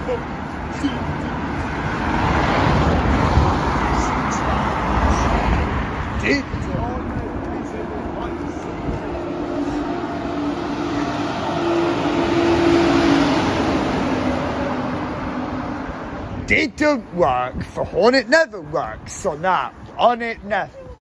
Didn't work for on it never works on that. On it never.